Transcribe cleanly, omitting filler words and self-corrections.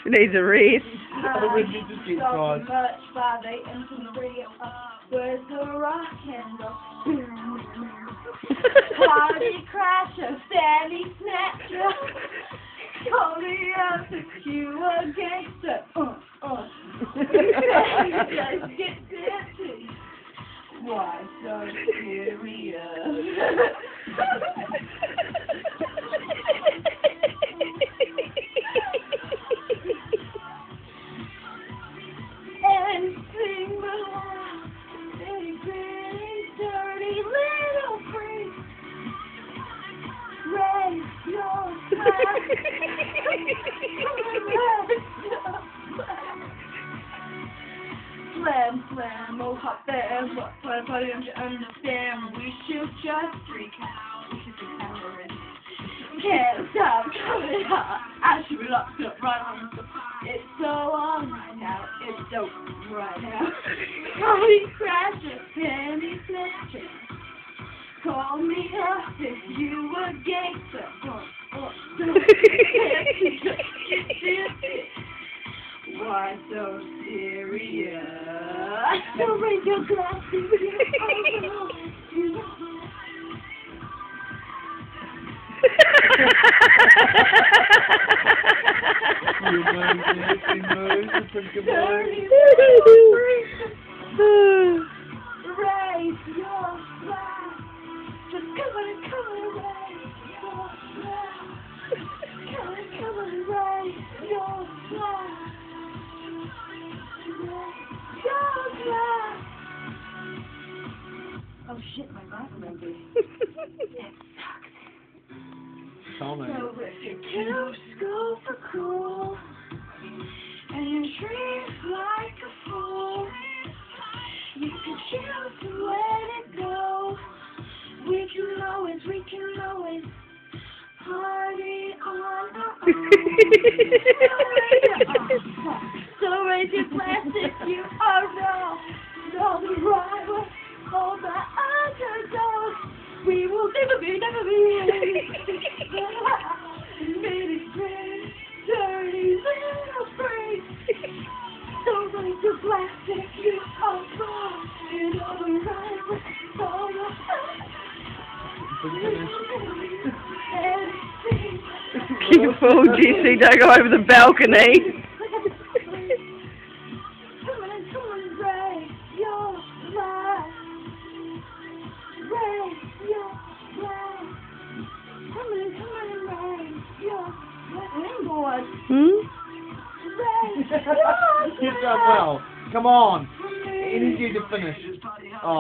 She needs a rest. Much by they into the radio. Where's the rock and roll? Party crasher, Fanny snatcher. Call me up if you a gangster. Just get dancing. Why so serious? And sing along, big, dirty little freak. Raise your glass. Slam, slam, oh hot damn, what fun for him to understand. We should just freak out. We should be coward. Can't stop coming out. I should be locked up right on the. It's so on right now. It's dope right now. Party crasher, penny snatcher. Call me up if you a gangster. Why so serious? So raise your glass to you. Raise your glass. Just come on, raise your glass. Come on, raise your glass. Oh shit, my glass maybe. It sucks. Tell me. So if you choose to go for cool and you treat like a fool, you can choose to let it go. We can always party on our own. So raise your glass if you are wrong. Don't the rival, hold the underdog. We will never be Many friends, dirty little freaks. So raise your glass if you are wrong. And all the rival, all You fool, Jesse, don't go over the balcony. You've done well. Come on. It is you to finish. Oh.